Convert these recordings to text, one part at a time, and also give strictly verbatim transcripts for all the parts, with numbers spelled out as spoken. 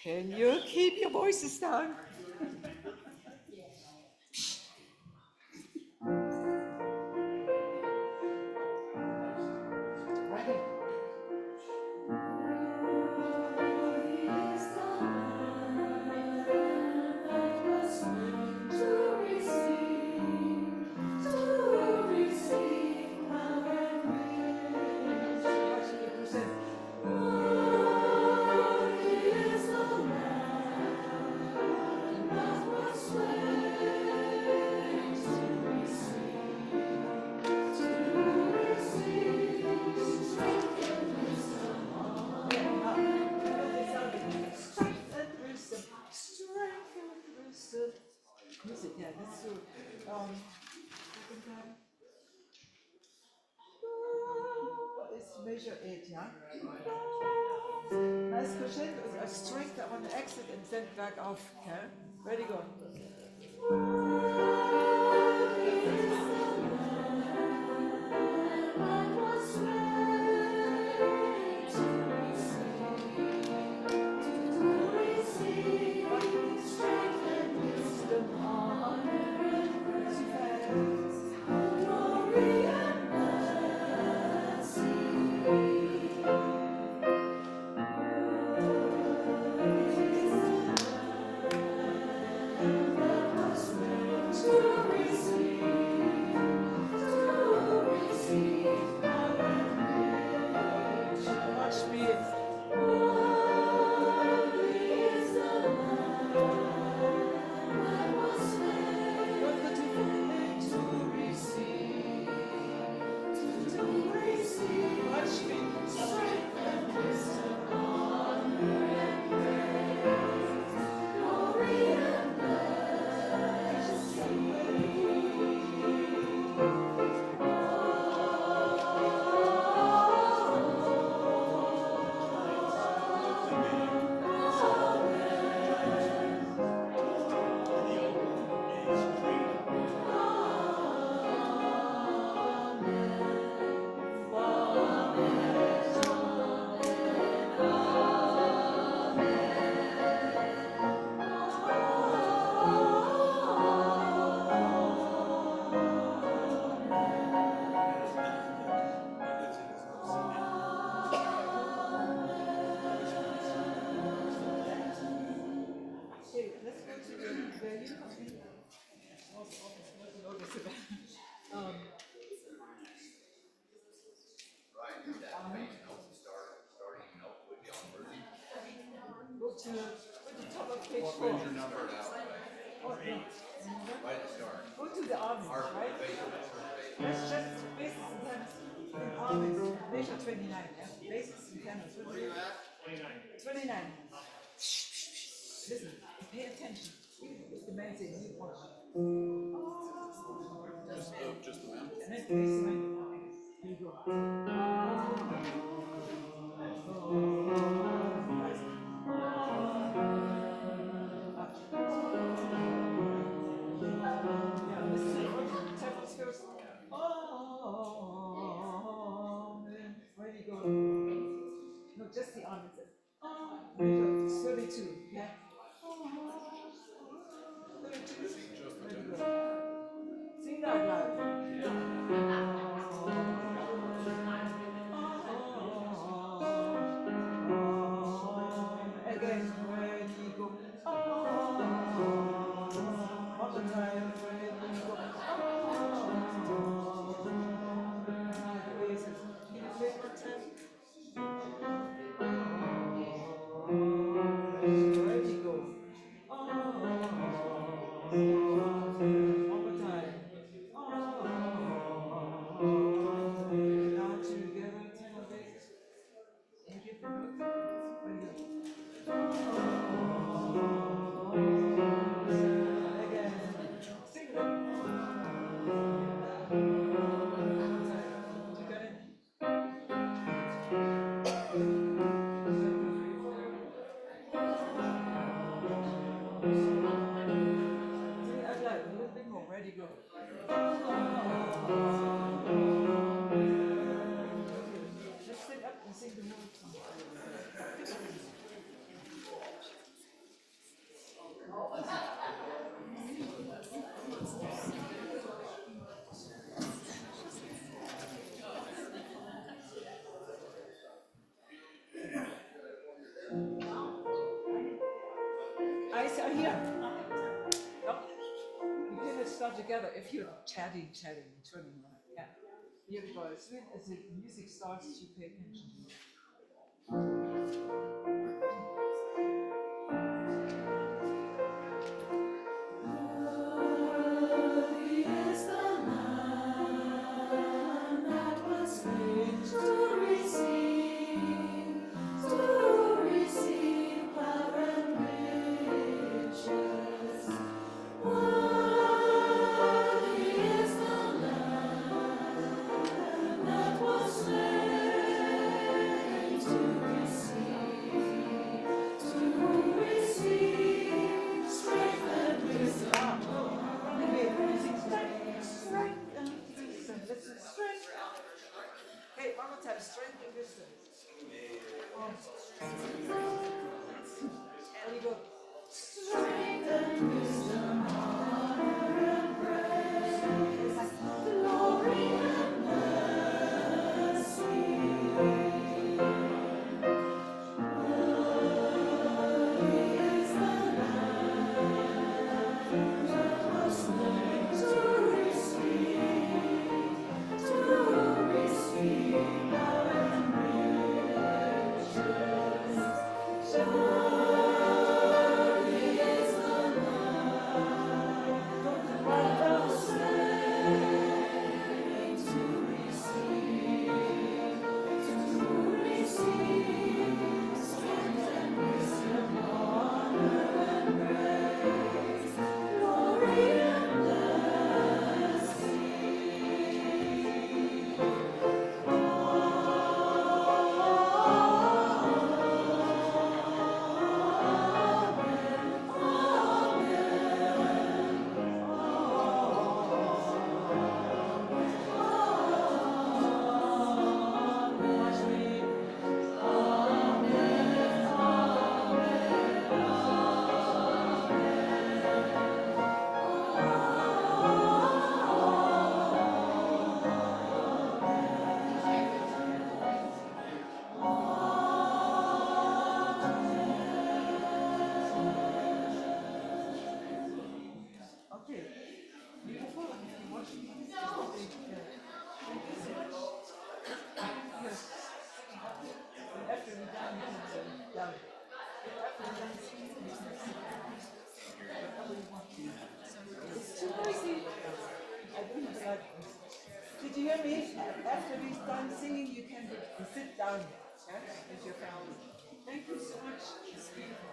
Can you keep your voices down? Ready? Music, yeah, let's do um, second time. It's measure eight, yeah? Nice crescendo, a strength, I want to exit and then back off, yeah? Ready, go. Go to, go to top of page four. What major number now? Oh, yeah. Right to start. Go to the armies, right? Let's just basis and tenors in armies. Measure twenty-nine, yeah? Basis and tenors. Where are you at? twenty-nine. twenty-nine. Listen, pay attention. It's the main thing. You watch. Just the, just the mountain. And then bass line. Here you go. No, just the arm. thirty-two, yeah. thirty-two. Sing that loud. Again, when you go. One more time, when you go. Can you play one time? Ready, go. Uh, here. No. You cannot start together if you're chatting, chatting, turning around. Yeah. Here we go. As soon as the music starts, you pay attention to it. Hey, one more time, strength and wisdom. Oh. And you go. Strength and wisdom, honor and praise, glory and mercy. Worthy is the Lamb that was slain to receive, to receive power and riches. Worthy is the Lamb that was slain to receive, to receive strength and wisdom, honor and praise, glory and blessing. Okay, beautiful. And if you watch me, just take uh, thank you so much. Yes. And after we're done, you can say done. After we're done singing, you can say whatever you want. It's too noisy. I don't have a lot. Did you hear me? After we're done singing, you can sit down. Yeah? With your family. Thank you so much. It's beautiful.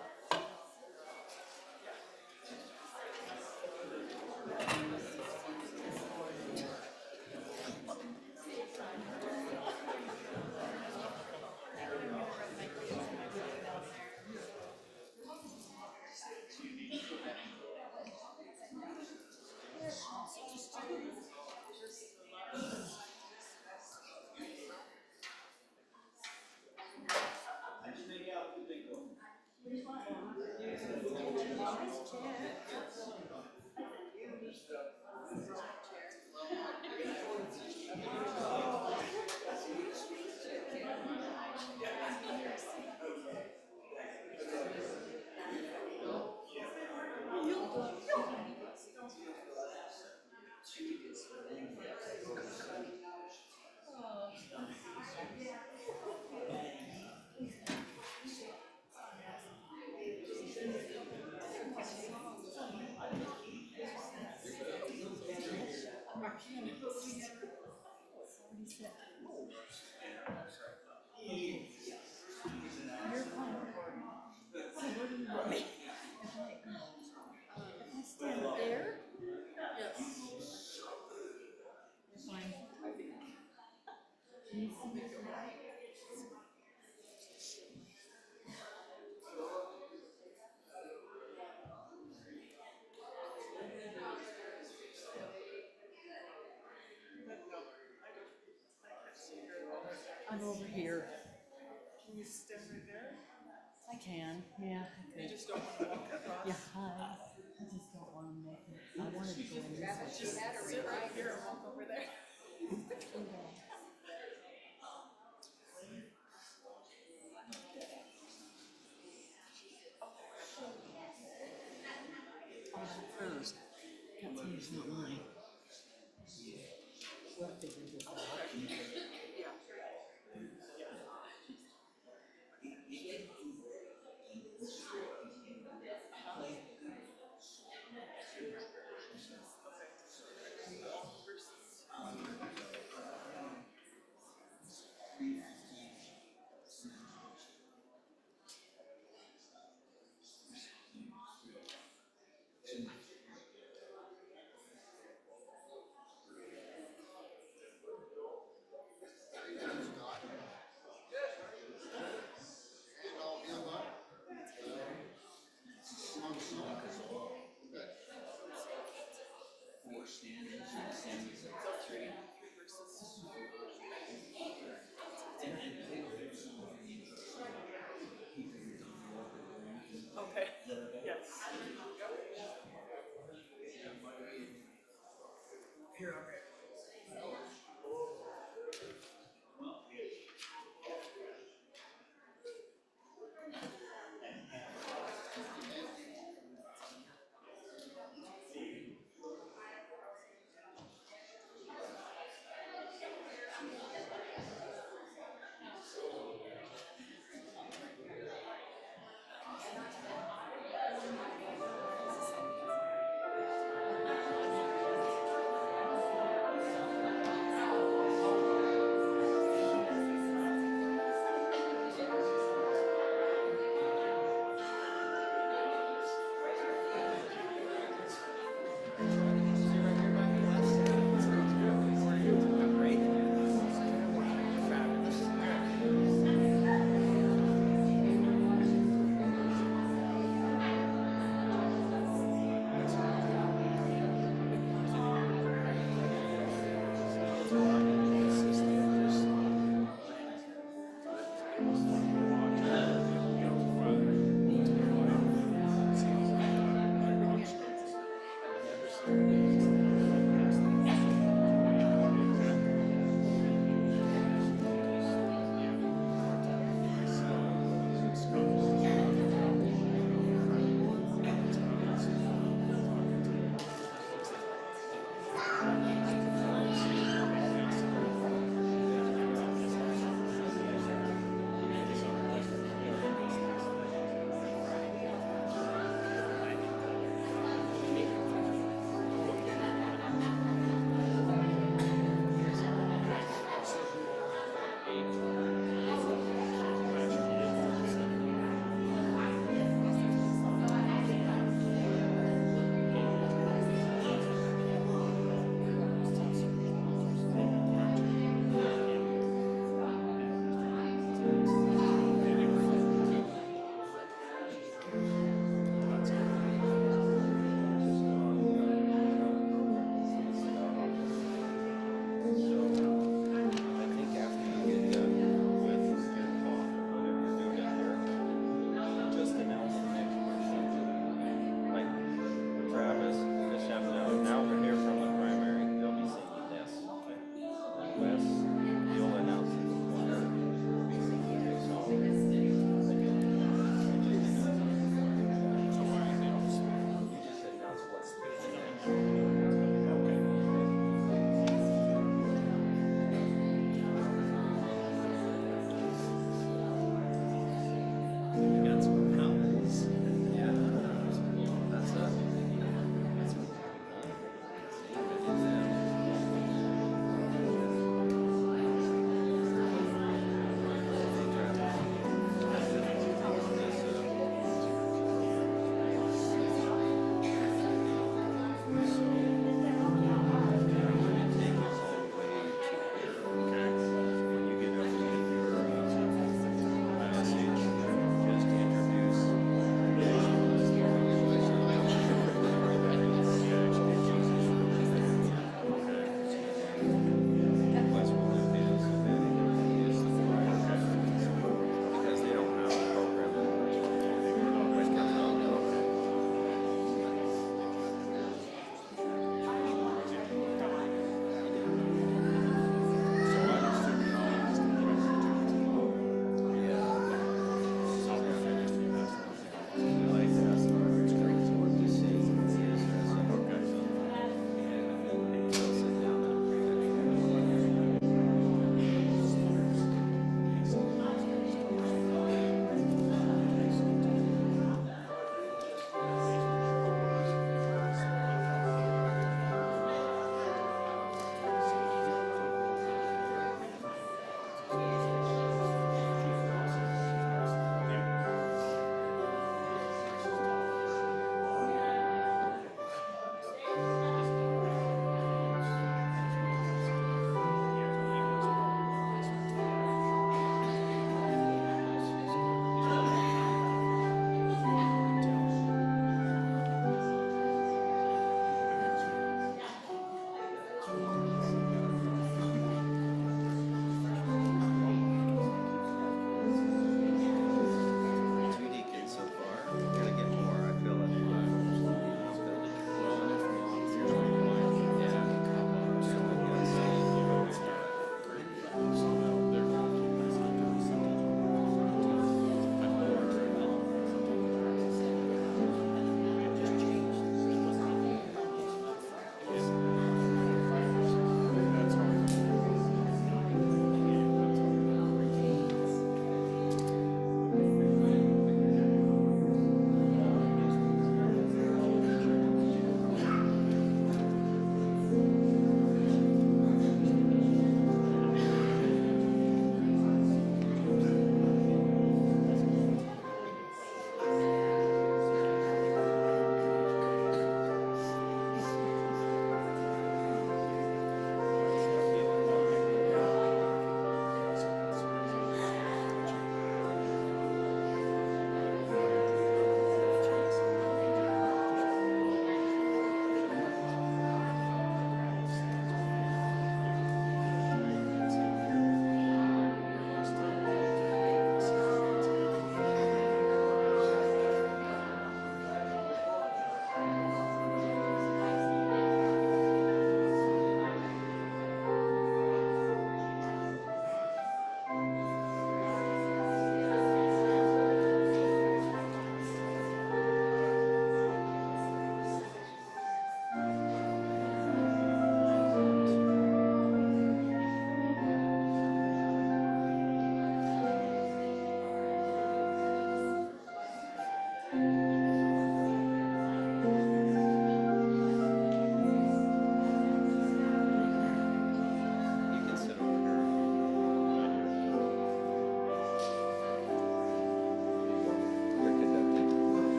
You're fine. So what do you want me? If I, if I stand there? Yes. You're fine. Can you see me? I'm over here. Can you stand right there? I can, yeah. I could. You just don't want to walk across? Yeah, hi. I just don't want to make it. I wanted to go in this way. Just sit right here and walk over there. That's yours, not mine. We'll figure this out. Yeah.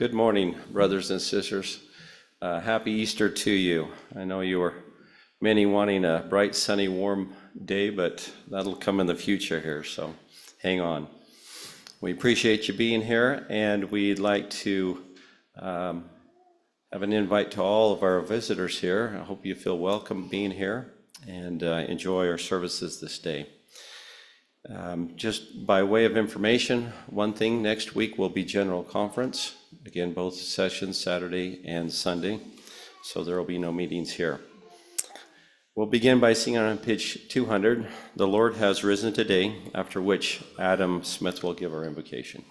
Good morning, brothers and sisters. Uh, happy Easter to you. I know you were many wanting a bright, sunny, warm day, but that'll come in the future here, so hang on. We appreciate you being here, and we'd like to um, have an invite to all of our visitors here. I hope you feel welcome being here and uh, enjoy our services this day. Um, just by way of information, one thing, next week will be General Conference. Again, both sessions, Saturday and Sunday, so there will be no meetings here. We'll begin by singing on page two hundred, "The Lord Has Risen Today," after which Adam Smith will give our invocation.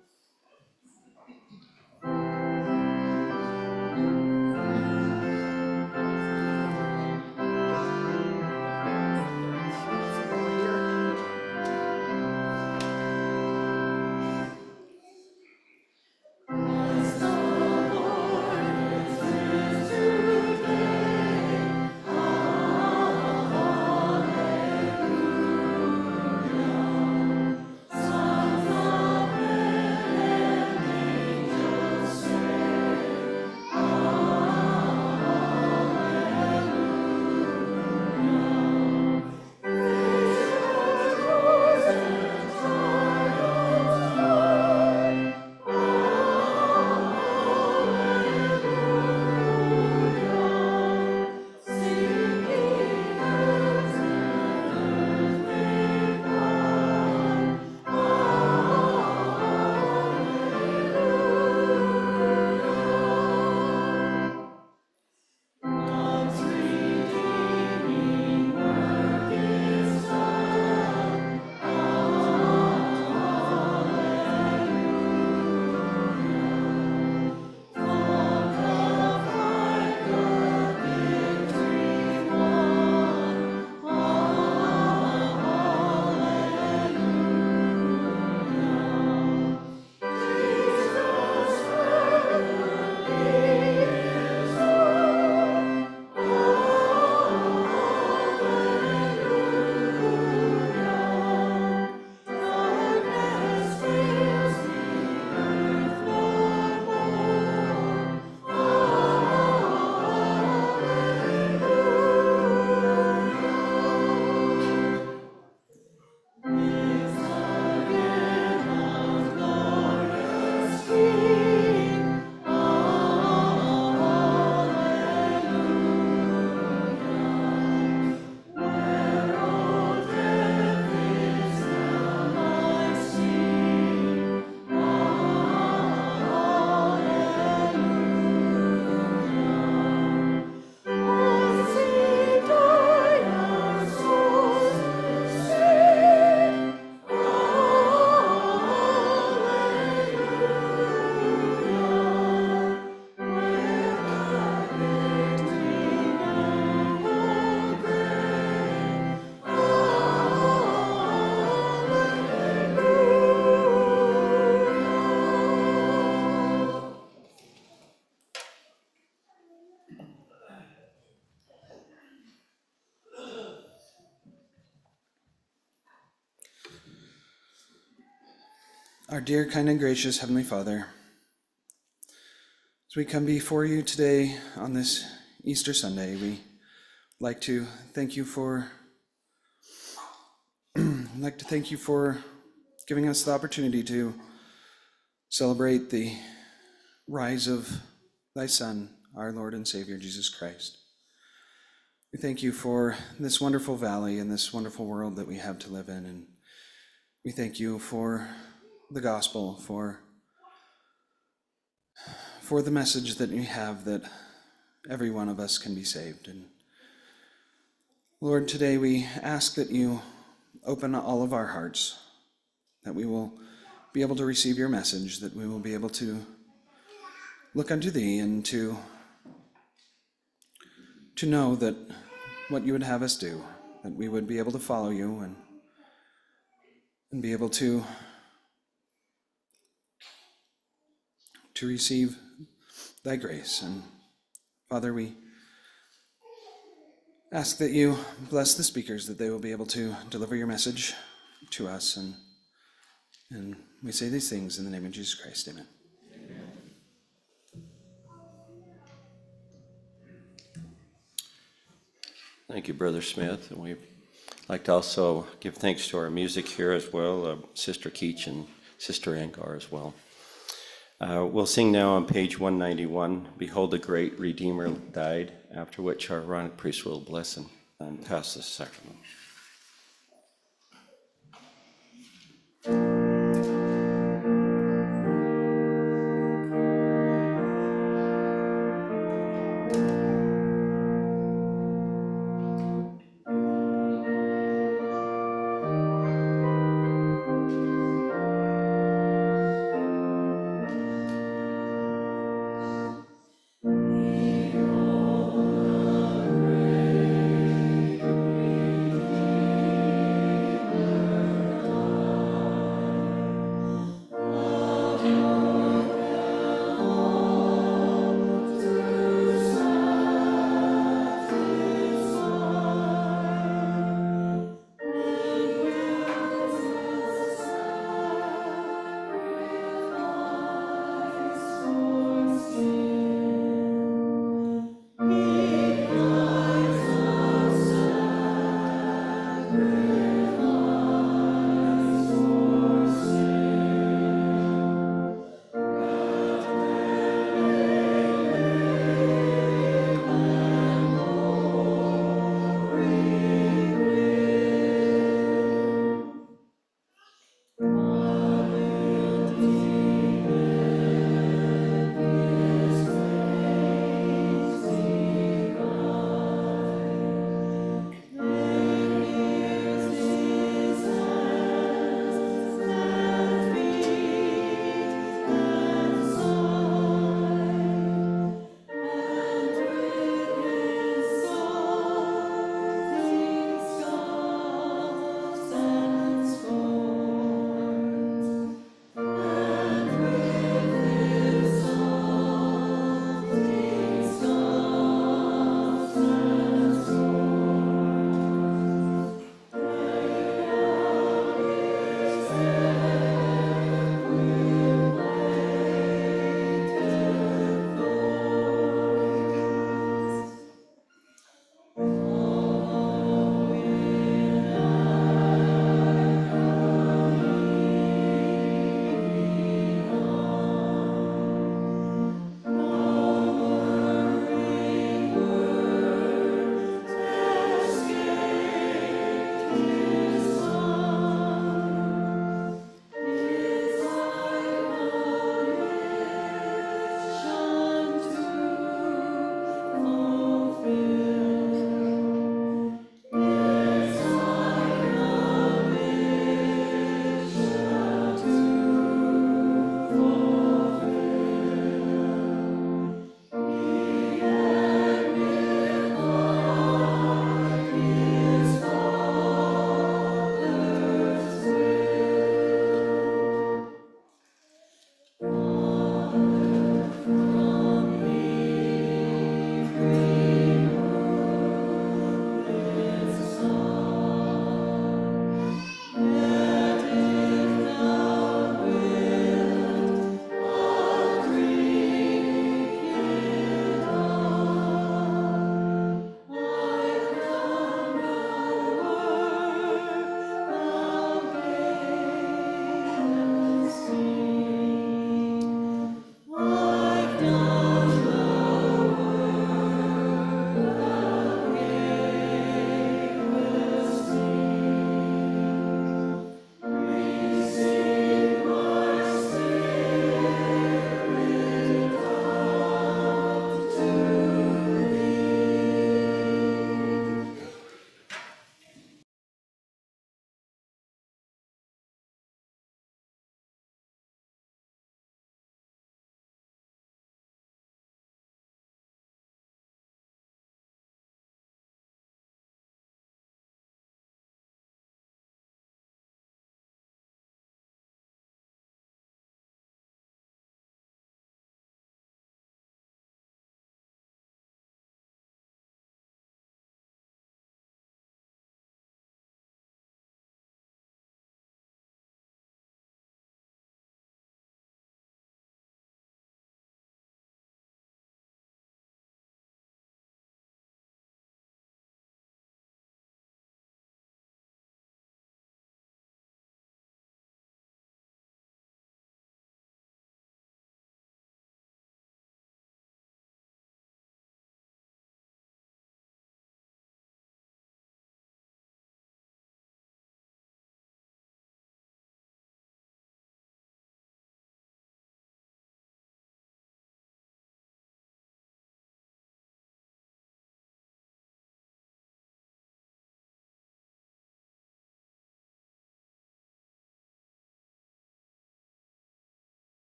Our dear, kind, and gracious Heavenly Father, as we come before you today on this Easter Sunday, we like to thank you for I'd like to thank you for giving us the opportunity to celebrate the rise of thy Son, our Lord and Savior, Jesus Christ. We thank you for this wonderful valley and this wonderful world that we have to live in, and we thank you for the gospel, for for the message that we have that every one of us can be saved. And Lord, today we ask that you open all of our hearts, that we will be able to receive your message, that we will be able to look unto thee and to to know that what you would have us do, that we would be able to follow you and and be able to to receive thy grace. And Father, we ask that you bless the speakers, that they will be able to deliver your message to us. And, and we say these things in the name of Jesus Christ. Amen. Amen. Thank you, Brother Smith. And we'd like to also give thanks to our music here as well, uh, Sister Keach and Sister Angar as well. Uh, we'll sing now on page one ninety-one, Behold the Great Redeemer Died, after which our Aaronic priest will bless and, and pass the sacrament. Thank you.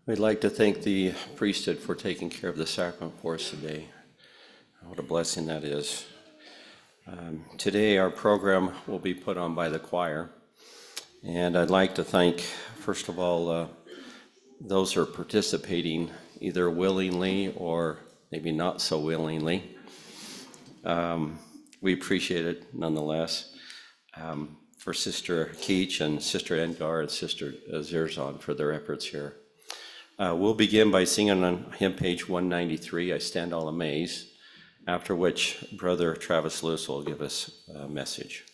We'd like to thank the priesthood for taking care of the sacrament for us today. What a blessing that is. Um, today our program will be put on by the choir, and I'd like to thank, first of all, uh, those who are participating either willingly or maybe not so willingly. Um, we appreciate it nonetheless. Um, for Sister Keach and Sister Edgar and Sister Zerzon for their efforts here. Uh, we'll begin by singing on hymn page one ninety-three, I Stand All Amazed, after which Brother Travis Lewis will give us a message.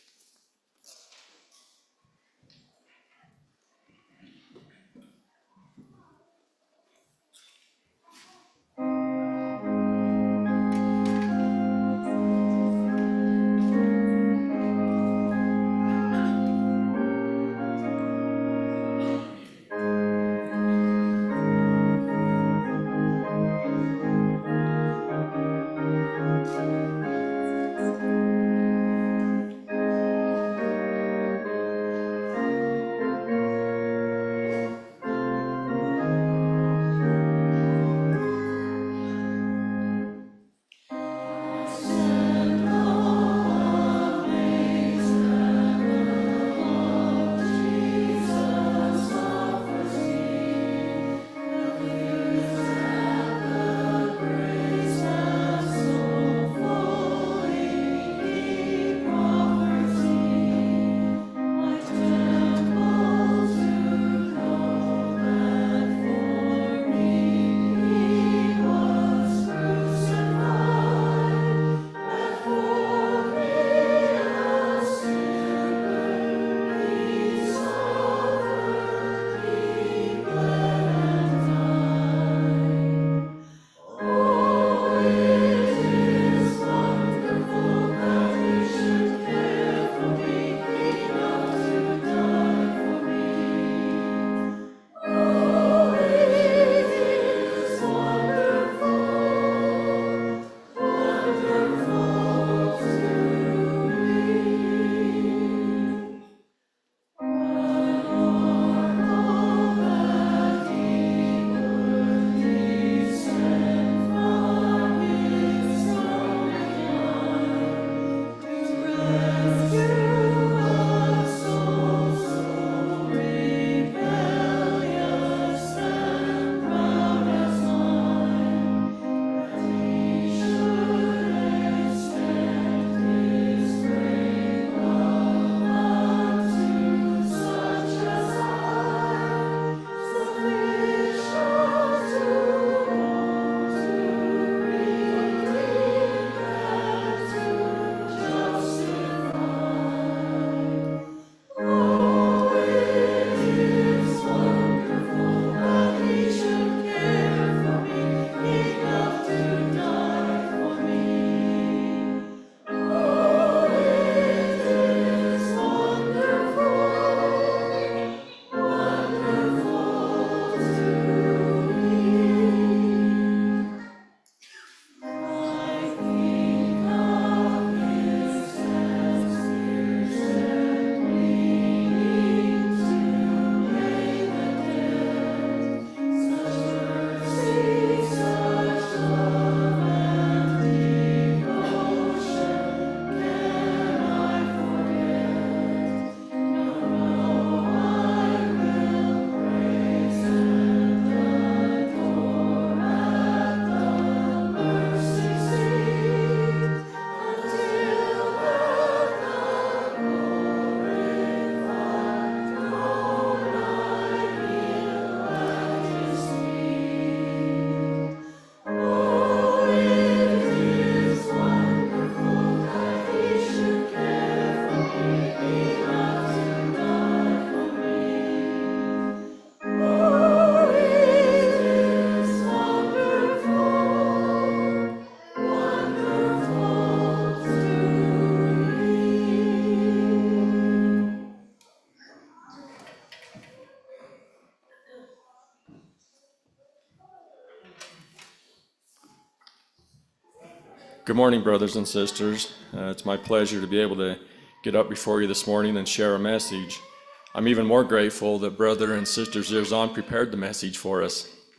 Good morning, brothers and sisters. Uh, it's my pleasure to be able to get up before you this morning and share a message. I'm even more grateful that Brother and Sister Zerzon prepared the message for us.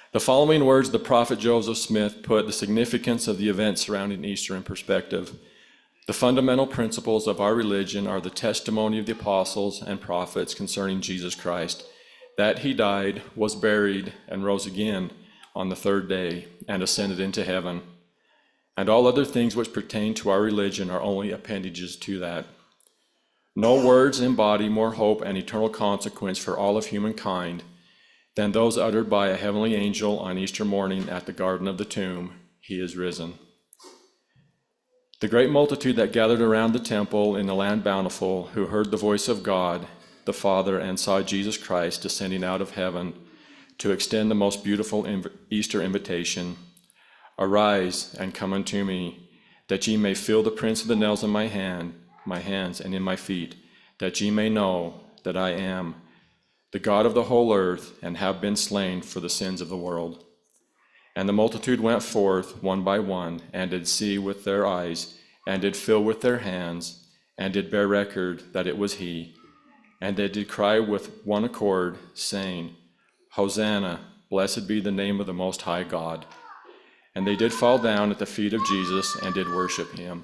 The following words of the prophet Joseph Smith put the significance of the events surrounding Easter in perspective. The fundamental principles of our religion are the testimony of the apostles and prophets concerning Jesus Christ, that he died, was buried, and rose again on the third day, and ascended into heaven. And all other things which pertain to our religion are only appendages to that. No words embody more hope and eternal consequence for all of humankind than those uttered by a heavenly angel on Easter morning at the garden of the tomb, "He is risen." The great multitude that gathered around the temple in the land bountiful, who heard the voice of God, the Father, and saw Jesus Christ descending out of heaven to extend the most beautiful Easter invitation, "Arise and come unto me, that ye may feel the prints of the nails in my hand, my hands and in my feet, that ye may know that I am the God of the whole earth, and have been slain for the sins of the world." And the multitude went forth one by one, and did see with their eyes, and did feel with their hands, and did bear record that it was he. And they did cry with one accord, saying, "Hosanna, blessed be the name of the Most High God." And they did fall down at the feet of Jesus, and did worship him.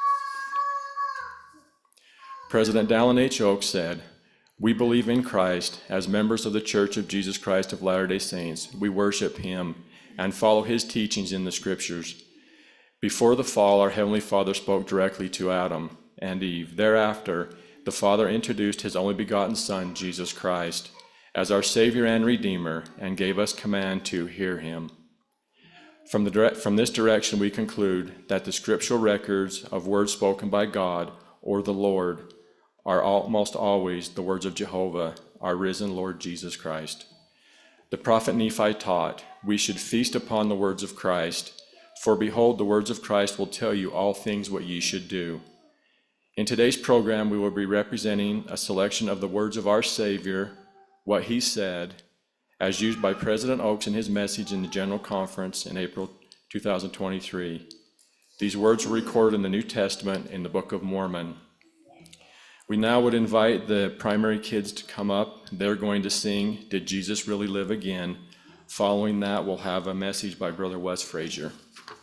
President Dallin H. Oaks said, "We believe in Christ. As members of the Church of Jesus Christ of Latter-day Saints, we worship him and follow his teachings in the scriptures. Before the fall, our Heavenly Father spoke directly to Adam and Eve. Thereafter, the Father introduced his only begotten Son, Jesus Christ, as our Savior and Redeemer, and gave us command to hear him. From, the direct, from this direction, we conclude that the scriptural records of words spoken by God or the Lord are almost always the words of Jehovah, our risen Lord Jesus Christ. The prophet Nephi taught, we should feast upon the words of Christ, for behold, the words of Christ will tell you all things what ye should do. In today's program, we will be representing a selection of the words of our Savior, what he said, as used by President Oaks in his message in the General Conference in April two thousand twenty-three. These words were recorded in the New Testament in the Book of Mormon. We now would invite the primary kids to come up. They're going to sing, "Did Jesus Really Live Again?" Following that, we'll have a message by Brother Wes Frazier.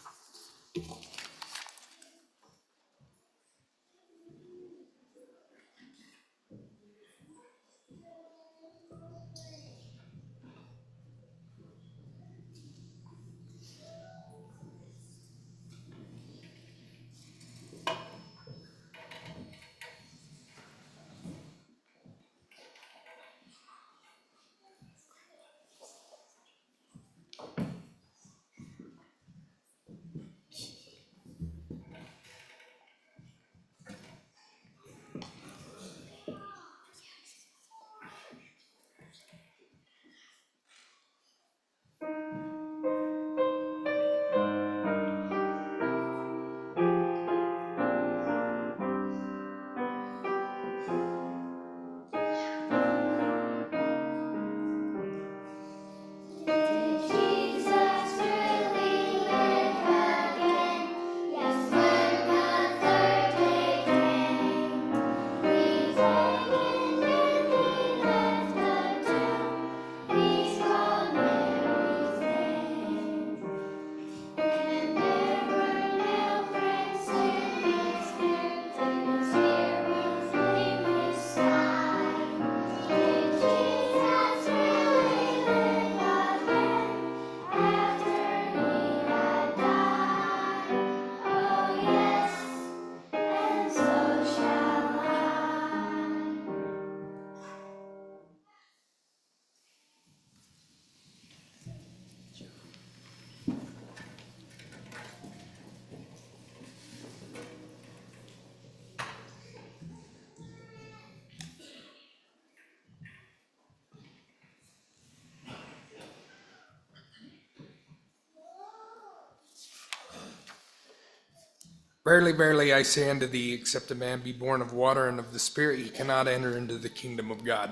Verily, verily, I say unto thee, except a man be born of water and of the Spirit, he cannot enter into the kingdom of God.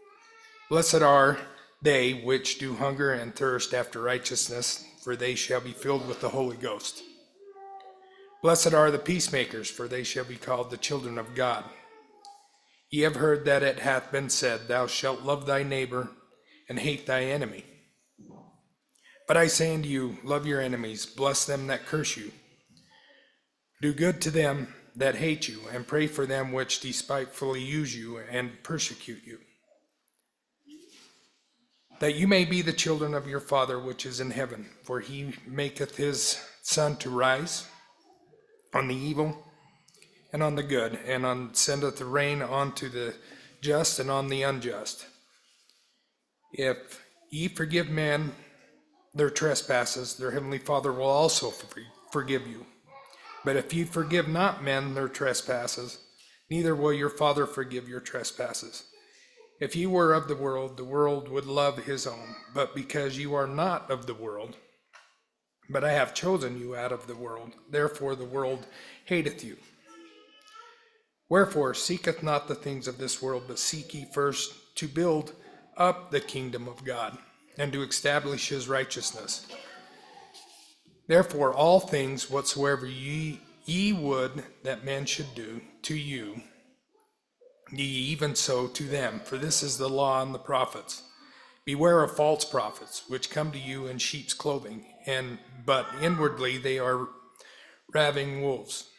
Blessed are they which do hunger and thirst after righteousness, for they shall be filled with the Holy Ghost. Blessed are the peacemakers, for they shall be called the children of God. Ye have heard that it hath been said, Thou shalt love thy neighbor and hate thy enemy. But I say unto you, love your enemies, bless them that curse you. Do good to them that hate you, and pray for them which despitefully use you and persecute you, that you may be the children of your Father which is in heaven. For he maketh his sun to rise on the evil and on the good, and on sendeth the rain unto the just and on the unjust. If ye forgive men their trespasses, their heavenly Father will also forgive you. But if ye forgive not men their trespasses, neither will your Father forgive your trespasses. If ye were of the world, the world would love his own. But because you are not of the world, but I have chosen you out of the world, therefore the world hateth you. Wherefore seeketh not the things of this world, but seek ye first to build up the kingdom of God, and to establish his righteousness. Therefore all things whatsoever ye, ye would that men should do to you, ye even so to them. For this is the law and the prophets. Beware of false prophets, which come to you in sheep's clothing, and but inwardly they are ravening wolves.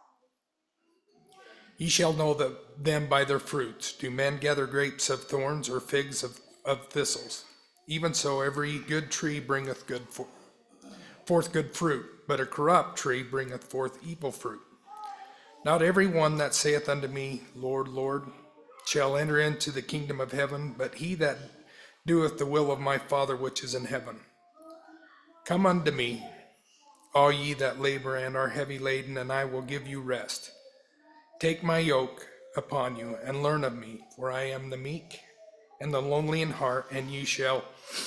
Ye shall know the, them by their fruits. Do men gather grapes of thorns, or figs of, of thistles? Even so every good tree bringeth good for, forth good fruit, but a corrupt tree bringeth forth evil fruit. Not every one that saith unto me, Lord, Lord, shall enter into the kingdom of heaven, but he that doeth the will of my Father which is in heaven. Come unto me, all ye that labor and are heavy laden, and I will give you rest. Take my yoke upon you, and learn of me, for I am the meek and the lonely in heart, and ye shall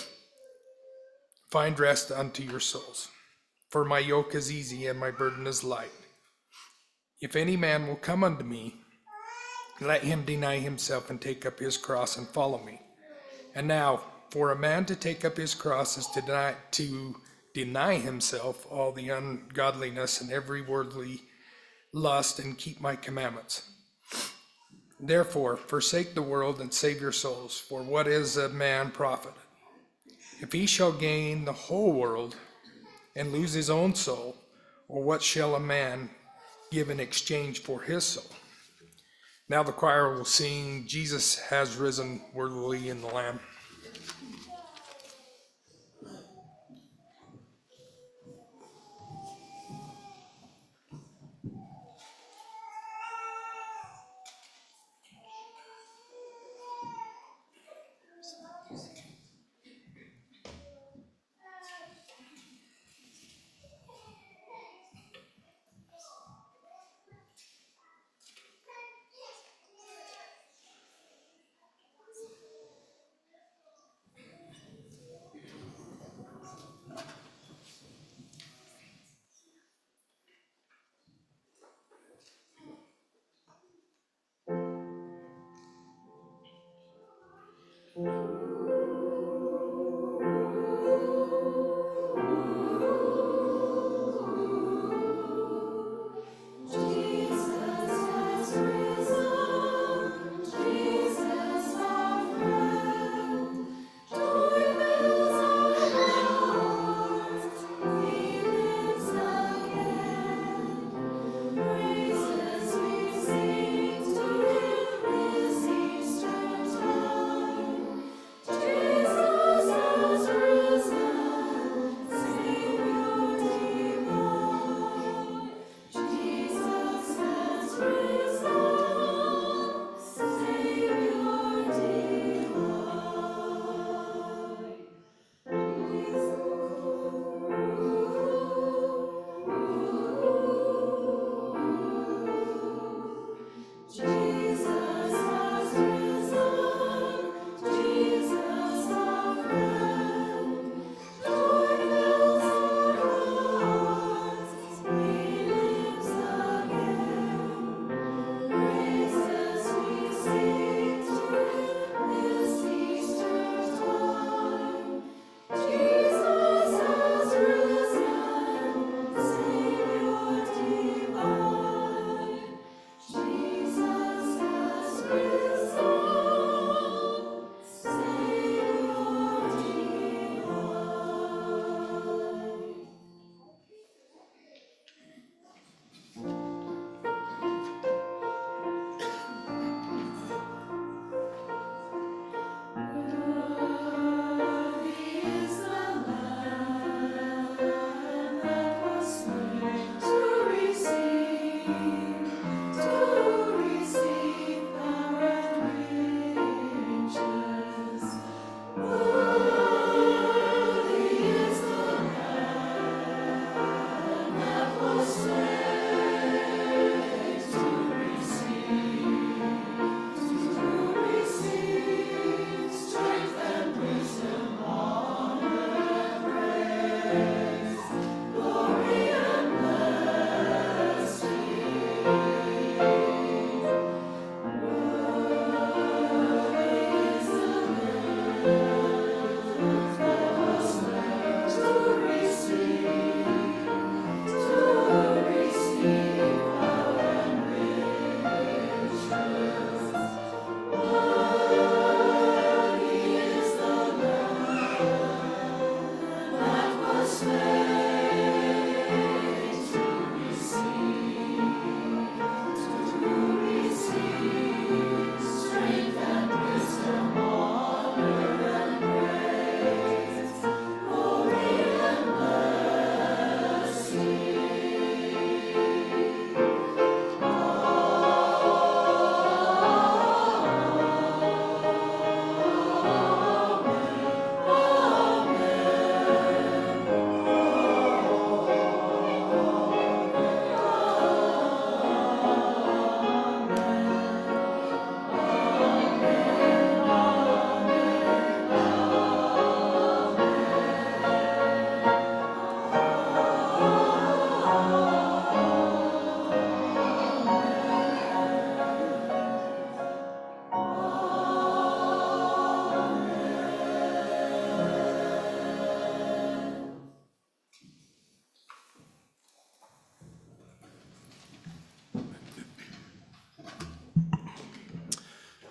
find rest unto your souls. For my yoke is easy and my burden is light. If any man will come unto me, let him deny himself and take up his cross and follow me. And now, for a man to take up his cross is to deny, to deny himself all the ungodliness and every worldly lust, and keep my commandments. Therefore, forsake the world and save your souls. For what is a man profit, if he shall gain the whole world and lose his own soul? Or what shall a man give in exchange for his soul? Now the choir will sing, Jesus has risen worthily in the Lamb.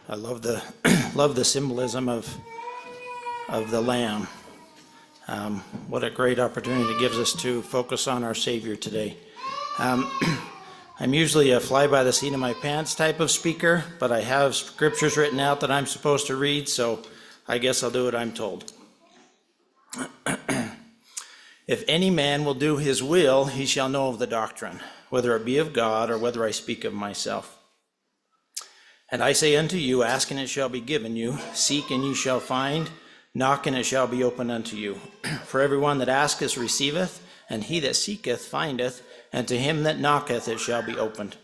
I love the love the symbolism of of the Lamb. Um, what a great opportunity it gives us to focus on our Savior today. Um, I'm usually a fly by the seat of my pants type of speaker, but I have scriptures written out that I'm supposed to read, so I guess I'll do what I'm told. If any man will do his will, he shall know of the doctrine, whether it be of God or whether I speak of myself. And I say unto you, ask and it shall be given you, seek and you shall find, knock and it shall be opened unto you. For everyone that asketh receiveth, and he that seeketh findeth, and to him that knocketh it shall be opened.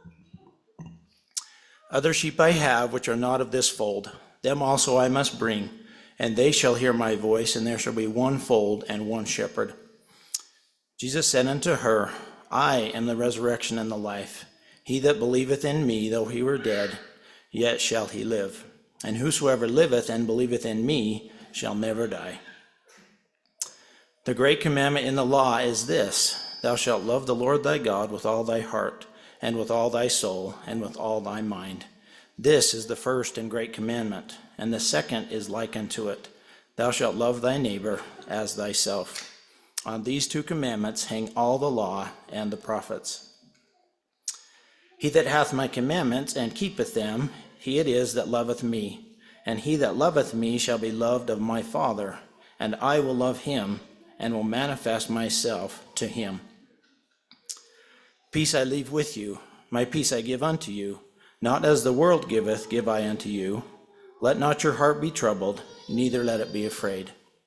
Other sheep I have which are not of this fold, them also I must bring, and they shall hear my voice, and there shall be one fold and one shepherd. Jesus said unto her, I am the resurrection and the life. He that believeth in me, though he were dead, yet shall he live. And whosoever liveth and believeth in me shall never die. The great commandment in the law is this, thou shalt love the Lord thy God with all thy heart, and with all thy soul, and with all thy mind. This is the first and great commandment, and the second is like unto it, thou shalt love thy neighbor as thyself. On these two commandments hang all the law and the prophets. He that hath my commandments and keepeth them, he it is that loveth me. And he that loveth me shall be loved of my Father, and I will love him, and will manifest myself to him. Peace I leave with you, my peace I give unto you. Not as the world giveth, give I unto you. Let not your heart be troubled, neither let it be afraid.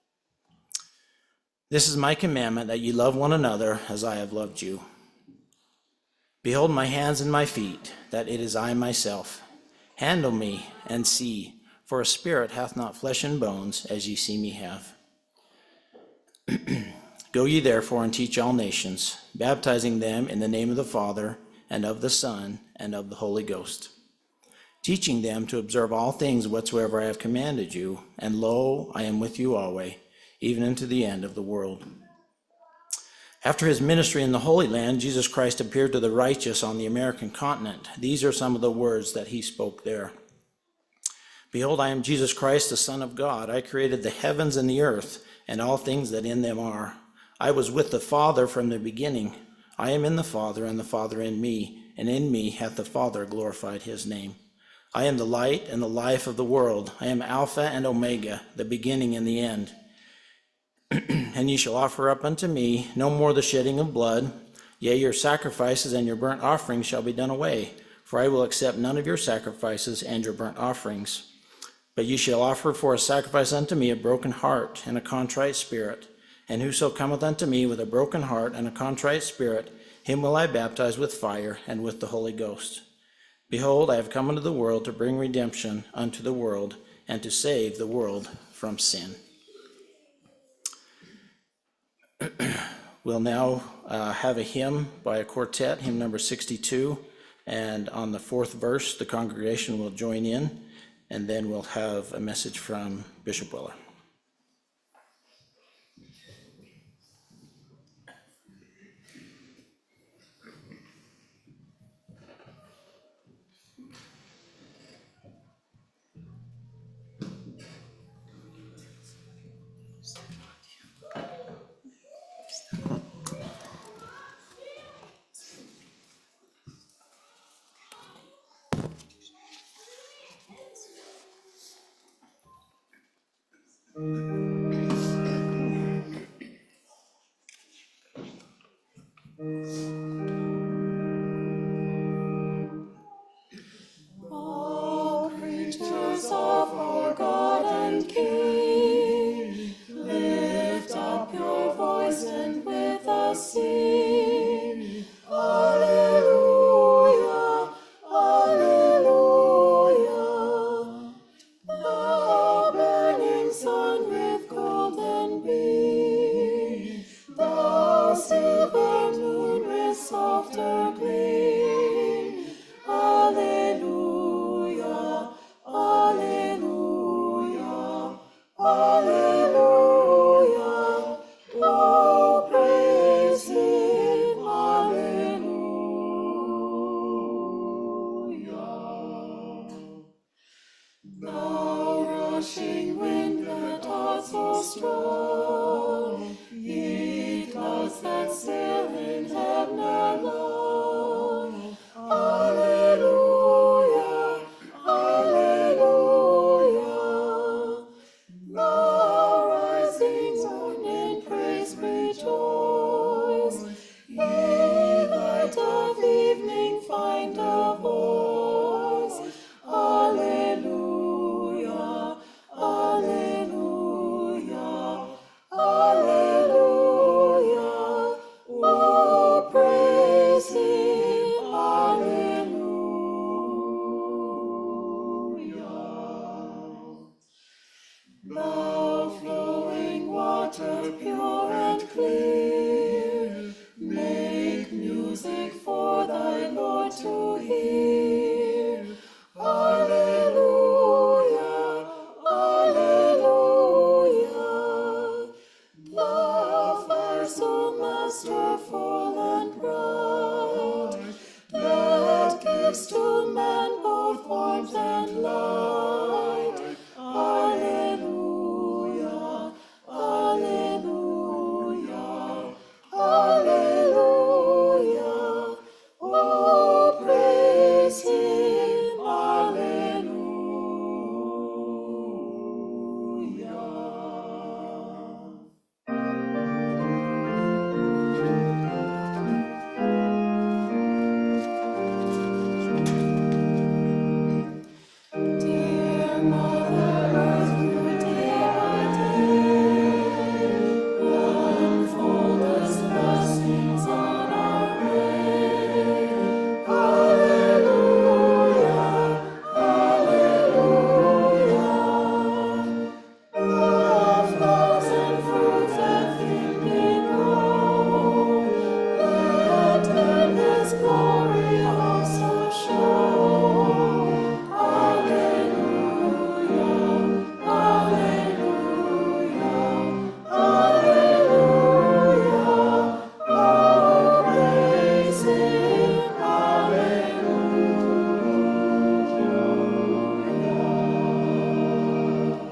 This is my commandment, that ye love one another as I have loved you. Behold my hands and my feet, that it is I myself. Handle me and see, for a spirit hath not flesh and bones, as ye see me have. Go ye therefore and teach all nations, baptizing them in the name of the Father, and of the Son, and of the Holy Ghost, teaching them to observe all things whatsoever I have commanded you, and lo, I am with you always, even unto the end of the world. After his ministry in the Holy Land, Jesus Christ appeared to the righteous on the American continent. These are some of the words that he spoke there. Behold, I am Jesus Christ, the Son of God. I created the heavens and the earth, and all things that in them are. I was with the Father from the beginning. I am in the Father, and the Father in me, and in me hath the Father glorified his name. I am the light and the life of the world. I am Alpha and Omega, the beginning and the end. And ye shall offer up unto me no more the shedding of blood, yea, your sacrifices and your burnt offerings shall be done away, for I will accept none of your sacrifices and your burnt offerings. But ye shall offer for a sacrifice unto me a broken heart and a contrite spirit. And whoso cometh unto me with a broken heart and a contrite spirit, him will I baptize with fire and with the Holy Ghost. Behold, I have come into the world to bring redemption unto the world, and to save the world from sin. We'll now uh, have a hymn by a quartet, hymn number sixty-two, and on the fourth verse, the congregation will join in, and then we'll have a message from Bishop Weller. All creatures of our God and King, lift up your voice and with us sing. Alleluia, alleluia. The burning sun with golden beam, the silver moon with rejoice. In light of evening find a voice. Alleluia, alleluia, alleluia. Oh, praise him, alleluia. Thou flowing water pure and clear, make music for thy Lord to hear. Alleluia, alleluia. Thou art so masterful and bright, that gives to man both warmth and light. Alleluia, alleluia, alleluia. Oh, praise him, alleluia. Dear Mother Earth, who day by day unfoldest blessings on our way. Alleluia, alleluia. The flowers and fruits that thickly grow, let endless glory also show. Alleluia, alleluia, alleluia. Oh, praise him, alleluia.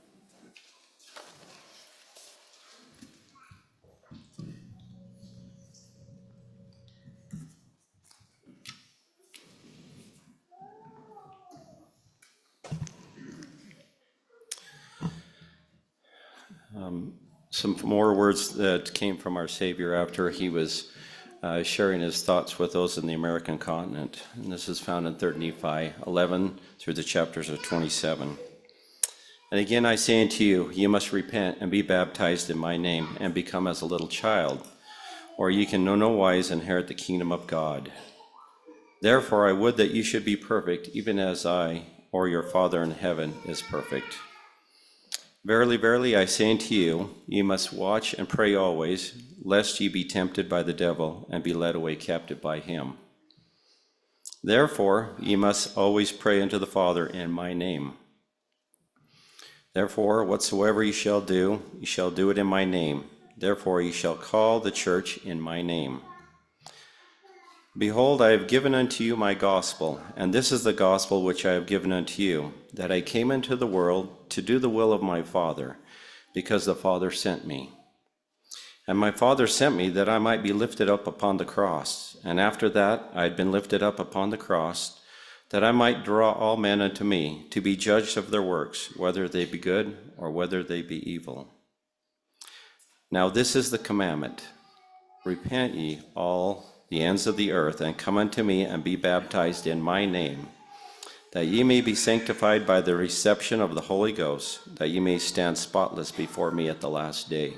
Some more words that came from our Savior after he was uh, sharing his thoughts with those in the American continent. And this is found in Third Nephi eleven through the chapters of twenty-seven. And again I say unto you, ye must repent and be baptized in my name, and become as a little child, or ye can no no wise inherit the kingdom of God. Therefore I would that you should be perfect, even as I, or your Father in heaven, is perfect. Verily, verily, I say unto you, ye must watch and pray always, lest ye be tempted by the devil, and be led away captive by him. Therefore ye must always pray unto the Father in my name. Therefore, whatsoever ye shall do, ye shall do it in my name. Therefore ye shall call the church in my name. Behold, I have given unto you my gospel, and this is the gospel which I have given unto you, that I came into the world to do the will of my Father, because the Father sent me. And my Father sent me that I might be lifted up upon the cross, and after that I had been lifted up upon the cross, that I might draw all men unto me, to be judged of their works, whether they be good or whether they be evil. Now this is the commandment: repent ye all the ends of the earth, and come unto me, and be baptized in my name, that ye may be sanctified by the reception of the Holy Ghost, that ye may stand spotless before me at the last day.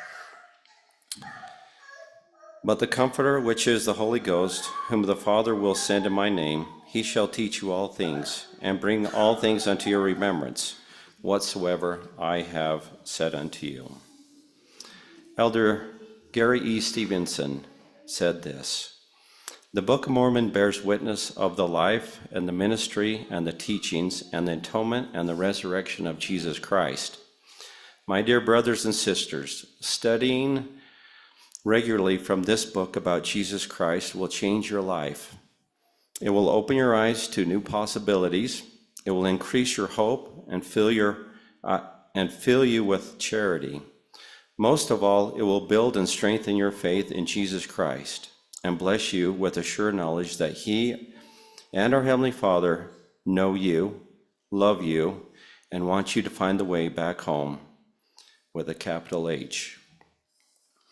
But the Comforter, which is the Holy Ghost, whom the Father will send in my name, he shall teach you all things, and bring all things unto your remembrance, whatsoever I have said unto you. Elder Gary E. Stevenson said this: the Book of Mormon bears witness of the life and the ministry and the teachings and the atonement and the resurrection of Jesus Christ. My dear brothers and sisters, studying regularly from this book about Jesus Christ will change your life. It will open your eyes to new possibilities. It will increase your hope and fill your uh, and fill you with charity. Most of all, it will build and strengthen your faith in Jesus Christ and bless you with a sure knowledge that He and our Heavenly Father know you, love you, and want you to find the way back home with a capital H.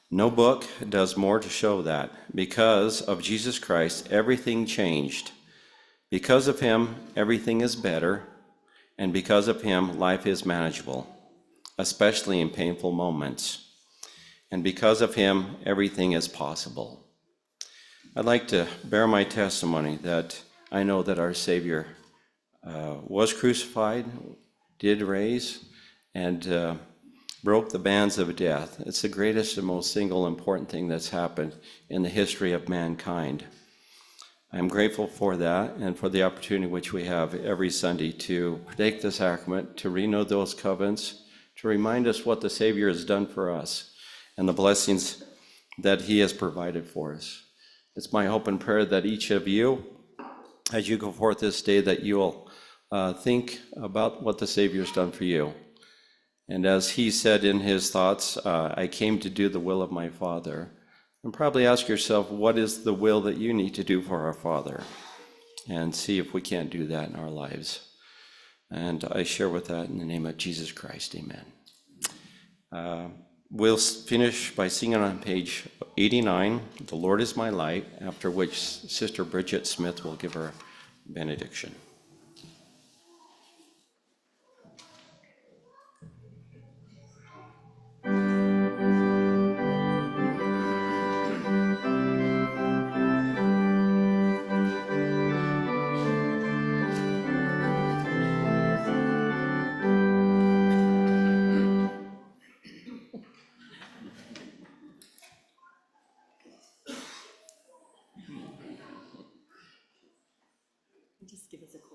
No book does more to show that. Because of Jesus Christ, everything changed. Because of him, everything is better, and because of him, life is manageable, especially in painful moments. And because of him, everything is possible. I'd like to bear my testimony that I know that our Savior uh, was crucified, did raise, and uh, broke the bands of death. It's the greatest and most single important thing that's happened in the history of mankind. I'm grateful for that and for the opportunity which we have every Sunday to take the sacrament, to renew those covenants, to remind us what the Savior has done for us and the blessings that he has provided for us. It's my hope and prayer that each of you, as you go forth this day, that you will uh, think about what the Savior has done for you. And as he said in his thoughts, uh, I came to do the will of my Father. And probably ask yourself, what is the will that you need to do for our Father? And see if we can't do that in our lives. And I share with that in the name of Jesus Christ, amen. Uh, we'll finish by singing on page eighty-nine, The Lord is my light, after which Sister Bridget Smith will give her benediction. Just give us a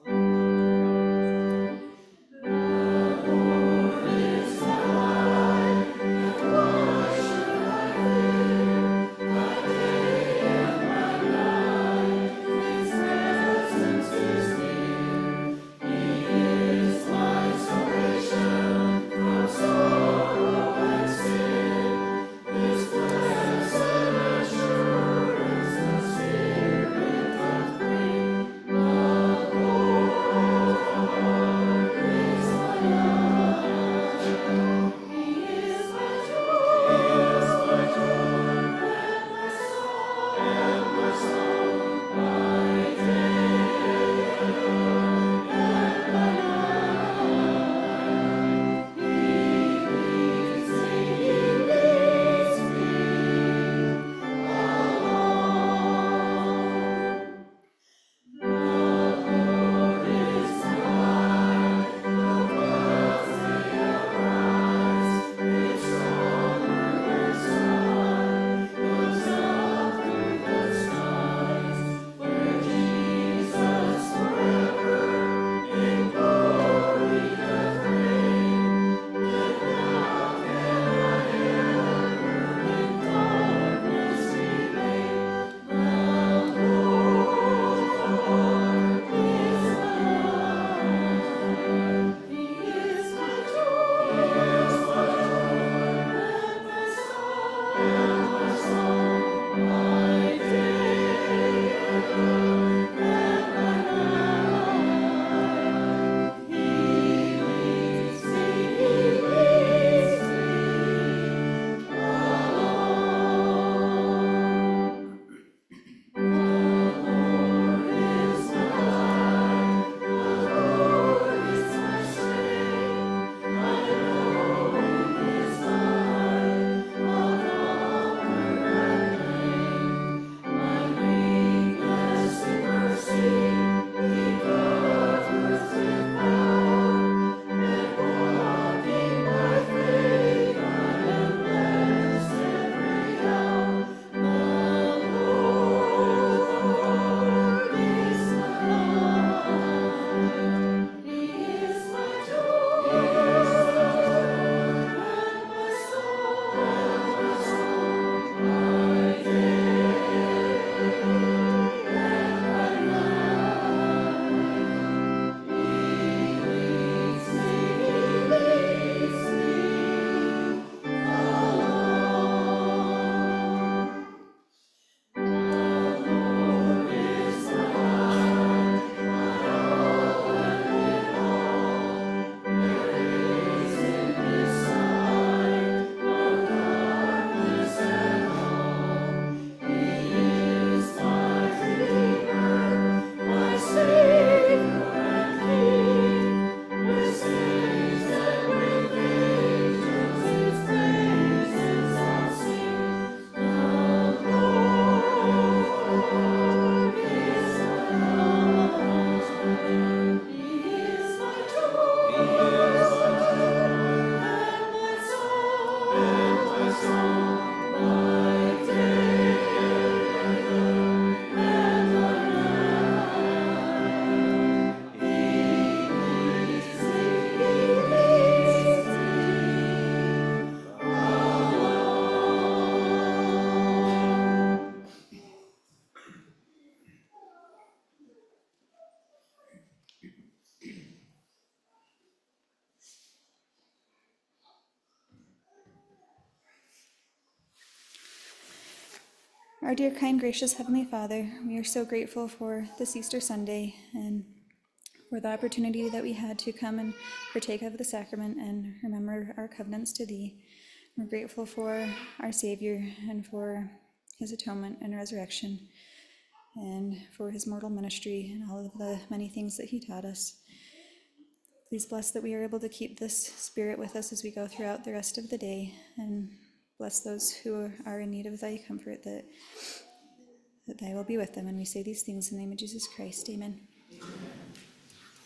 Our dear, kind, gracious Heavenly Father, we are so grateful for this Easter Sunday and for the opportunity that we had to come and partake of the sacrament and remember our covenants to Thee. We're grateful for our Savior and for His atonement and resurrection and for His mortal ministry and all of the many things that He taught us. Please bless that we are able to keep this spirit with us as we go throughout the rest of the day, and bless those who are in need of Thy comfort, that, that Thy will be with them. And we say these things in the name of Jesus Christ. Amen.